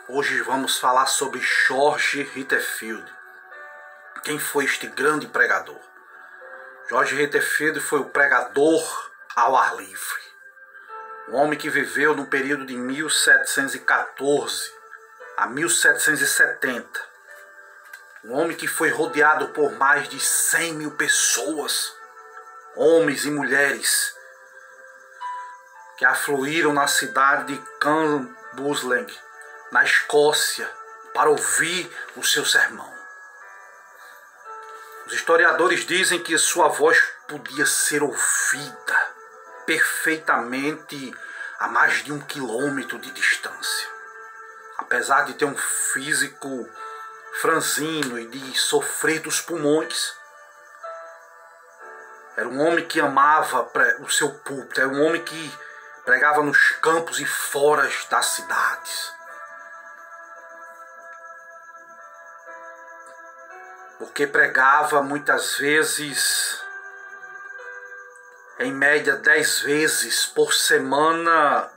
Hoje vamos falar sobre George Whitefield. Quem foi este grande pregador? George Whitefield foi o pregador ao ar livre. Um homem que viveu no período de 1714 a 1770. Um homem que foi rodeado por mais de 100 mil pessoas, homens e mulheres, que afluíram na cidade de Cambuslang, na Escócia, para ouvir o seu sermão. Os historiadores dizem que sua voz podia ser ouvida perfeitamente a mais de 1 quilômetro de distância. Apesar de ter um físico franzino e de sofrer dos pulmões, era um homem que amava o seu púlpito, era um homem que pregava nos campos e fora das cidades. Porque pregava muitas vezes, em média 10 vezes por semana,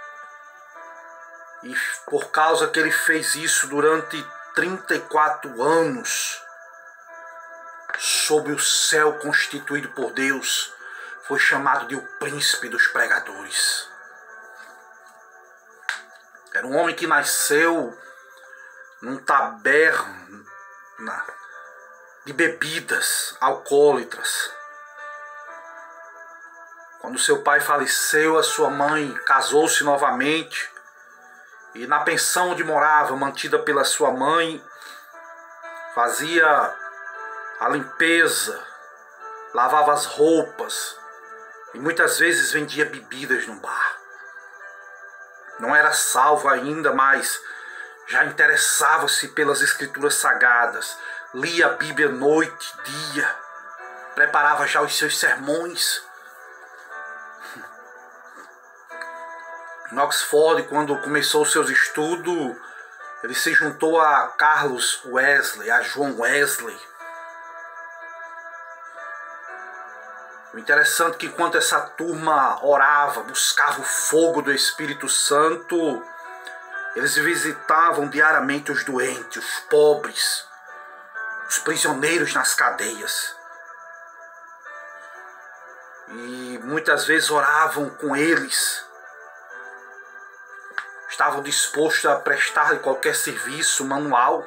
e por causa que ele fez isso durante 34 anos, sob o céu constituído por Deus, foi chamado de o príncipe dos pregadores. Era um homem que nasceu num taberna de bebidas alcoólatras. Quando seu pai faleceu, a sua mãe casou-se novamente e na pensão onde morava, mantida pela sua mãe, fazia a limpeza, lavava as roupas e muitas vezes vendia bebidas no bar. Não era salvo ainda, mas já interessava-se pelas escrituras sagradas, lia a Bíblia noite e dia, preparava já os seus sermões. Em Oxford, quando começou os seus estudos, ele se juntou a Charles Wesley, a John Wesley. O interessante é que enquanto essa turma orava, buscava o fogo do Espírito Santo, eles visitavam diariamente os doentes, os pobres, os prisioneiros nas cadeias. E muitas vezes oravam com eles. Estavam dispostos a prestar qualquer serviço manual.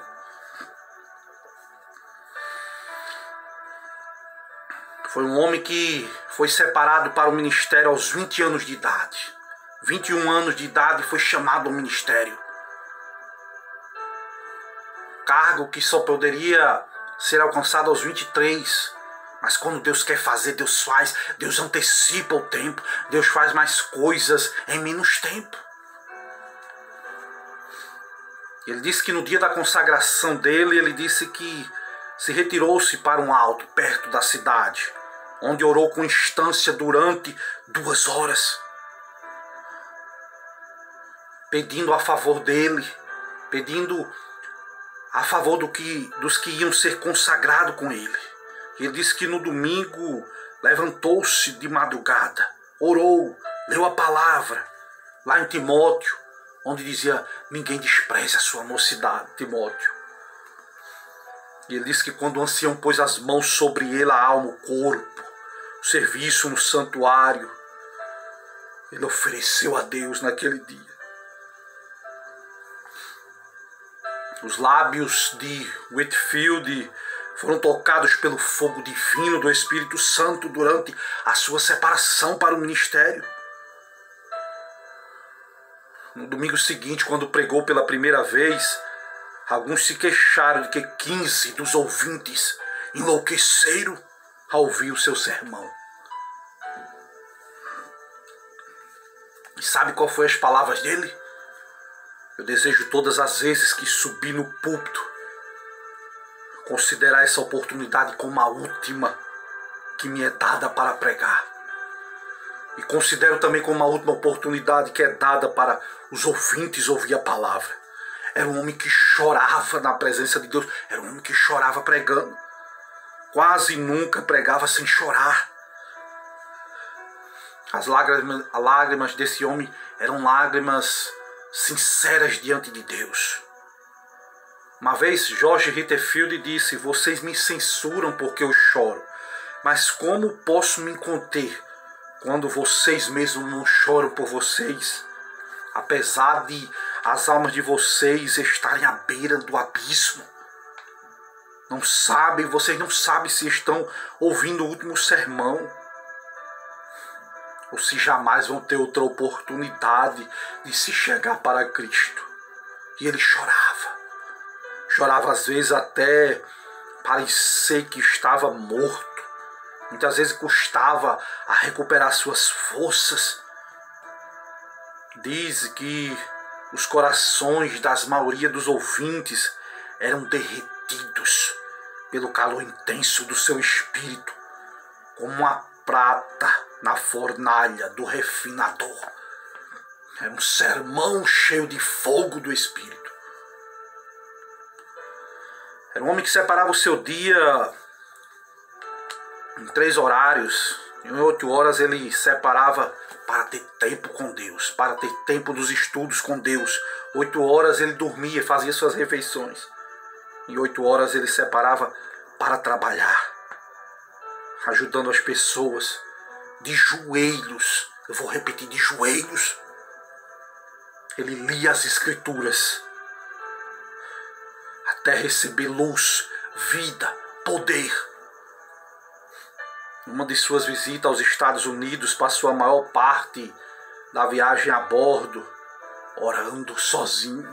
Foi um homem que foi separado para o ministério aos 20 anos de idade. 21 anos de idade foi chamado ao ministério. Cargo que só poderia ser alcançado aos 23. Mas quando Deus quer fazer, Deus faz. Deus antecipa o tempo. Deus faz mais coisas em menos tempo. Ele disse que no dia da consagração dele, ele disse que se retirou-se para um alto, perto da cidade, onde orou com instância durante 2 horas, pedindo a favor dele, pedindo a favor dos que iam ser consagrados com ele. Ele disse que no domingo levantou-se de madrugada, orou, leu a palavra, lá em Timóteo, onde dizia: ninguém despreze a sua mocidade, Timóteo. E ele disse que quando o ancião pôs as mãos sobre ele, a alma, o corpo, o serviço no santuário, ele ofereceu a Deus naquele dia. Os lábios de Whitefield foram tocados pelo fogo divino do Espírito Santo durante a sua separação para o ministério. No domingo seguinte, quando pregou pela primeira vez, alguns se queixaram de que 15 dos ouvintes enlouqueceram ao ouvir o seu sermão. E sabe qual foi as palavras dele? Eu desejo todas as vezes que subir no púlpito, considerar essa oportunidade como a última que me é dada para pregar. E considero também como a última oportunidade que é dada para os ouvintes ouvir a palavra. Era um homem que chorava na presença de Deus. Era um homem que chorava pregando. Quase nunca pregava sem chorar. As lágrimas desse homem eram lágrimas sinceras diante de Deus. Uma vez George Ritterfield disse: vocês me censuram porque eu choro, mas como posso me conter quando vocês mesmos não choram por vocês? Apesar de as almas de vocês estarem à beira do abismo. Vocês não sabem se estão ouvindo o último sermão, ou se jamais vão ter outra oportunidade de se chegar para Cristo. E ele chorava. Chorava às vezes até parecer que estava morto. Muitas vezes custava a recuperar suas forças. Diz que os corações das maioria dos ouvintes eram derretidos pelo calor intenso do seu espírito, como uma prata na fornalha do refinador. Era um sermão cheio de fogo do espírito. Era um homem que separava o seu dia em 3 horários. Em 8 horas ele separava para ter tempo com Deus, para ter tempo dos estudos com Deus. 8 horas ele dormia, fazia suas refeições. Em 8 horas ele separava para trabalhar, ajudando as pessoas de joelhos. Eu vou repetir, de joelhos. Ele lia as Escrituras até receber luz, vida, poder. Numa de suas visitas aos Estados Unidos, passou a maior parte da viagem a bordo orando sozinho.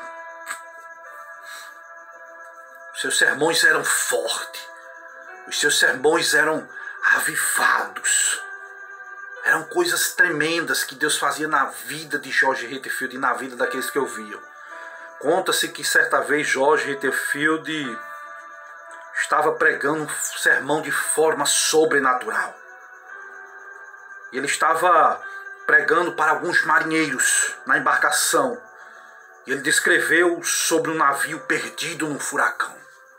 Os seus sermões eram fortes, os seus sermões eram avivados. Eram coisas tremendas que Deus fazia na vida de George Ritterfield e na vida daqueles que ouviam. Conta-se que certa vez George Ritterfield estava pregando um sermão de forma sobrenatural. Ele estava pregando para alguns marinheiros na embarcação. Ele descreveu sobre um navio perdido num furacão.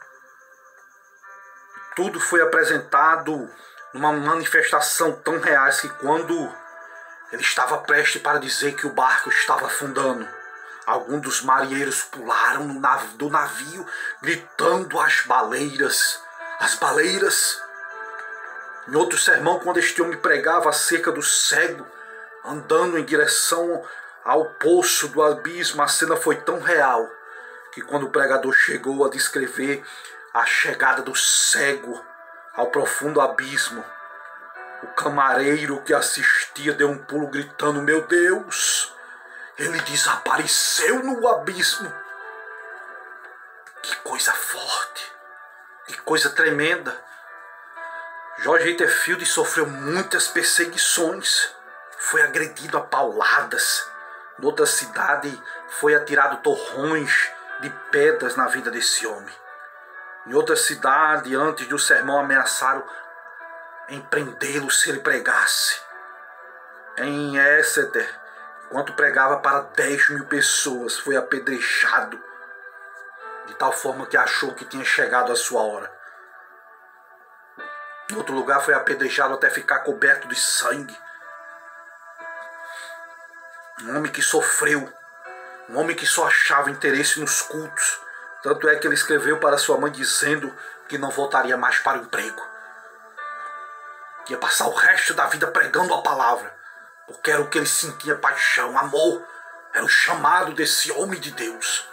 Tudo foi apresentado numa manifestação tão reais que quando ele estava prestes para dizer que o barco estava afundando, alguns dos marinheiros pularam do navio, gritando as baleiras. Em outro sermão, quando este homem pregava acerca do cego, andando em direção ao poço do abismo, a cena foi tão real, que quando o pregador chegou a descrever a chegada do cego ao profundo abismo, o camareiro que assistia deu um pulo gritando: meu Deus, ele desapareceu no abismo. Que coisa forte, que coisa tremenda. George Ritterfield sofreu muitas perseguições, foi agredido a pauladas. Em outra cidade foi atirado torrões de pedras na vida desse homem. Em outra cidade, antes do sermão, ameaçaram em prendê-lo se ele pregasse. Em Exeter, enquanto pregava para 10.000 pessoas, foi apedrejado, de tal forma que achou que tinha chegado a sua hora. Em outro lugar foi apedrejado até ficar coberto de sangue. Um homem que sofreu, um homem que só achava interesse nos cultos. Tanto é que ele escreveu para sua mãe dizendo que não voltaria mais para o emprego. Que ia passar o resto da vida pregando a palavra, porque era o que ele sentia paixão, amor. Era o chamado desse homem de Deus.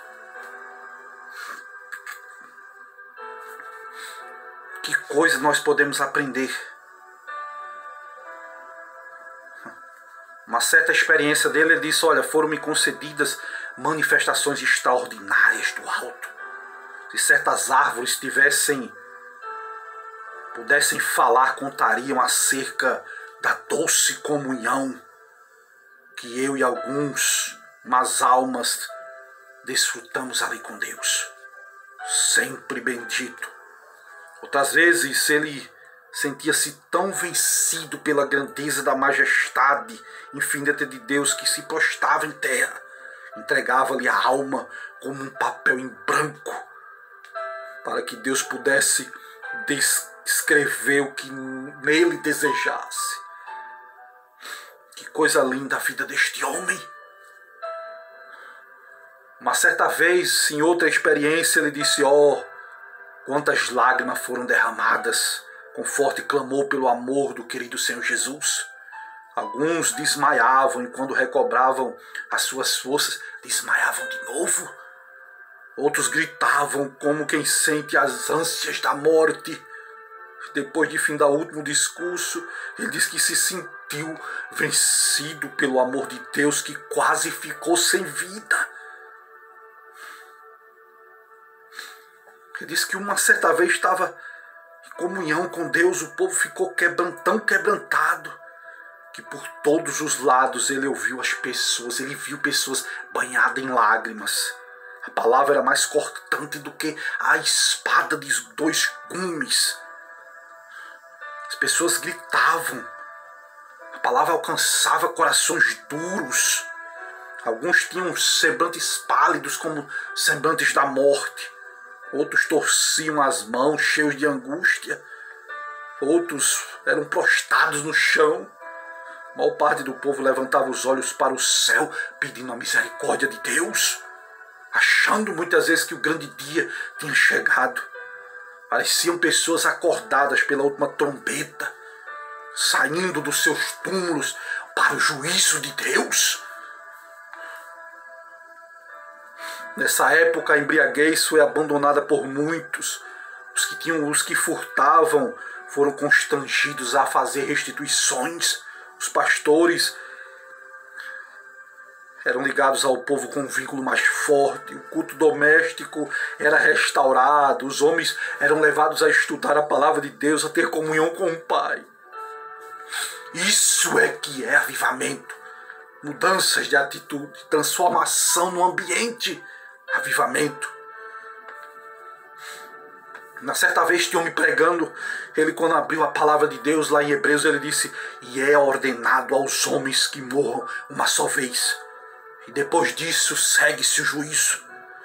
Que coisa nós podemos aprender. Uma certa experiência dele, ele disse: olha, foram-me concedidas manifestações extraordinárias do alto. Se certas árvores pudessem falar, contariam acerca da doce comunhão que eu e umas almas desfrutamos ali com Deus. Sempre bendito. Outras vezes ele sentia-se tão vencido pela grandeza da majestade infinita de Deus que se prostrava em terra, entregava-lhe a alma como um papel em branco, para que Deus pudesse descrever o que nele desejasse. Que coisa linda a vida deste homem. Uma certa vez, em outra experiência, ele disse: "Ó, quantas lágrimas foram derramadas com forte clamor pelo amor do querido Senhor Jesus. Alguns desmaiavam e quando recobravam as suas forças, desmaiavam de novo. Outros gritavam como quem sente as ânsias da morte." Depois de findar o último discurso, ele disse que se sentiu vencido pelo amor de Deus, que quase ficou sem vida. Ele disse que uma certa vez estava em comunhão com Deus, o povo ficou tão quebrantado, que por todos os lados ele ouviu as pessoas, ele viu pessoas banhadas em lágrimas. A palavra era mais cortante do que a espada de 2 gumes. As pessoas gritavam. A palavra alcançava corações duros. Alguns tinham semblantes pálidos como semblantes da morte. Outros torciam as mãos cheios de angústia. Outros eram prostrados no chão. A maior parte do povo levantava os olhos para o céu, pedindo a misericórdia de Deus, achando muitas vezes que o grande dia tinha chegado. Pareciam pessoas acordadas pela última trombeta, saindo dos seus túmulos para o juízo de Deus. Nessa época, a embriaguez foi abandonada por muitos. Os que furtavam foram constrangidos a fazer restituições. Os pastores eram ligados ao povo com um vínculo mais forte. O culto doméstico era restaurado. Os homens eram levados a estudar a palavra de Deus, a ter comunhão com o Pai. Isso é que é avivamento. Mudanças de atitude, transformação no ambiente. Avivamento. Na certa vez, tinha um homem pregando, ele quando abriu a palavra de Deus lá em Hebreus, ele disse: "E é ordenado aos homens que morram uma só vez. E depois disso segue-se o juízo."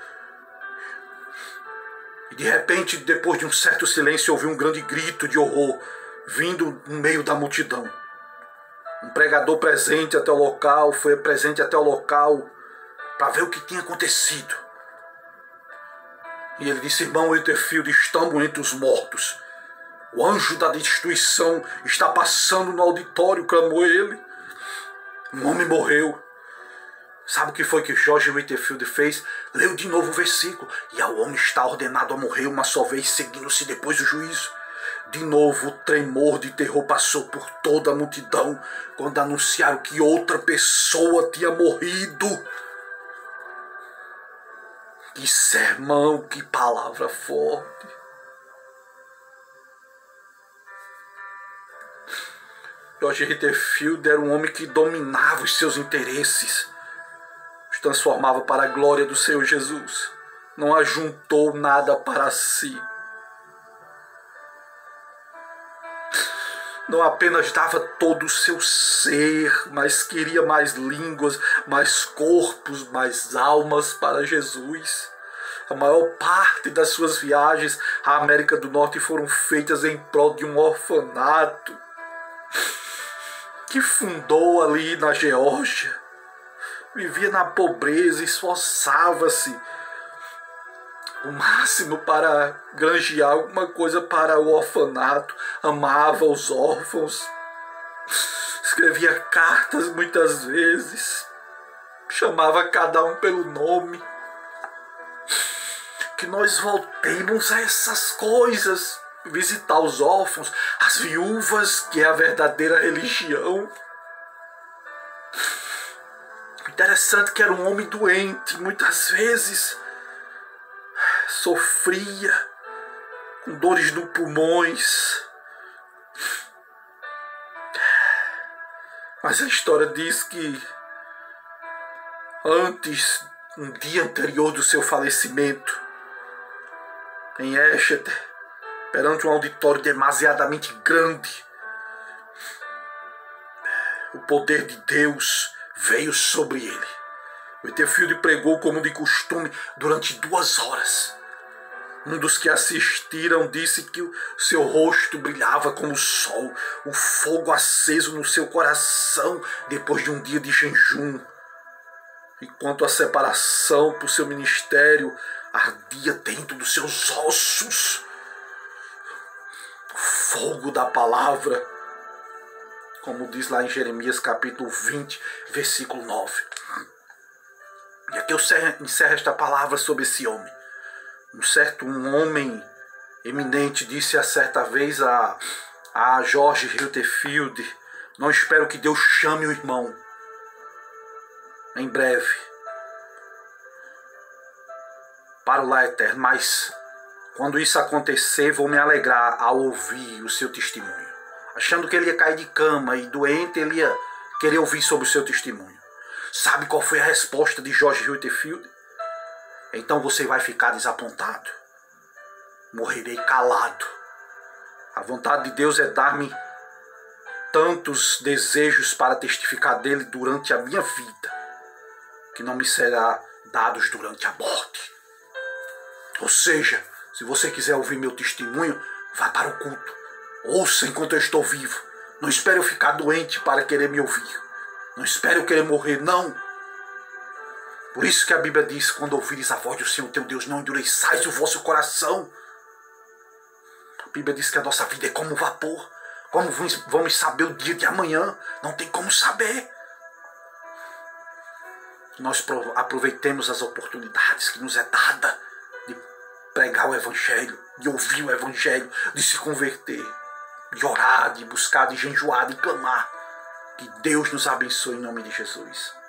E de repente, depois de um certo silêncio, ouviu um grande grito de horror vindo no meio da multidão. Um pregador foi presente até o local para ver o que tinha acontecido. E ele disse: "Irmão Whitefield, estamos entre os mortos. O anjo da destruição está passando no auditório", clamou ele. Um homem morreu. Sabe o que foi que George Whitefield fez? Leu de novo o versículo. "E ao homem está ordenado a morrer uma só vez, seguindo-se depois do juízo." De novo, o tremor de terror passou por toda a multidão quando anunciaram que outra pessoa tinha morrido. Que sermão, que palavra forte. George Whitefield era um homem que dominava os seus interesses, os transformava para a glória do Senhor Jesus. Não ajuntou nada para si. Não apenas dava todo o seu ser, mas queria mais línguas, mais corpos, mais almas para Jesus. A maior parte das suas viagens à América do Norte foram feitas em prol de um orfanato que fundou ali na Geórgia. Vivia na pobreza, esforçava-se o máximo para granjear alguma coisa para o orfanato, amava os órfãos, escrevia cartas muitas vezes, chamava cada um pelo nome. Que nós voltemos a essas coisas, visitar os órfãos, as viúvas, que é a verdadeira religião. Interessante que era um homem doente, muitas vezes sofria com dores nos pulmões. Mas a história diz que um dia anterior do seu falecimento, em Exeter, perante um auditório demasiadamente grande, o poder de Deus veio sobre ele. Whitefield pregou como de costume durante 2 horas. Um dos que assistiram disse que o seu rosto brilhava como o sol, o fogo aceso no seu coração depois de um dia de jejum. enquanto a separação para o seu ministério ardia dentro dos seus ossos. O fogo da palavra, como diz lá em Jeremias capítulo 20, versículo 9. E aqui eu encerro esta palavra sobre esse homem. Um homem eminente disse a certa vez a George Rutherford: não espero que Deus chame o irmão em breve para o lar eterno, mas quando isso acontecer, vou me alegrar ao ouvir o seu testemunho. Achando que ele ia cair de cama e doente, ele ia querer ouvir sobre o seu testemunho. Sabe qual foi a resposta de George Rutherford? Então você vai ficar desapontado. Morrerei calado. A vontade de Deus é dar-me tantos desejos para testificar dele durante a minha vida, que não me será dados durante a morte. Ou seja, se você quiser ouvir meu testemunho, vá para o culto. Ouça enquanto eu estou vivo. Não espere eu ficar doente para querer me ouvir. Não espere eu querer morrer, não. Por isso que a Bíblia diz: quando ouvires a voz do Senhor teu Deus, não endureçais o vosso coração. A Bíblia diz que a nossa vida é como vapor. Como vamos saber o dia de amanhã? Não tem como saber. Nós aproveitemos as oportunidades que nos é dada de pregar o Evangelho, de ouvir o Evangelho, de se converter, de orar, de buscar, de jejuar, de clamar. Que Deus nos abençoe em nome de Jesus.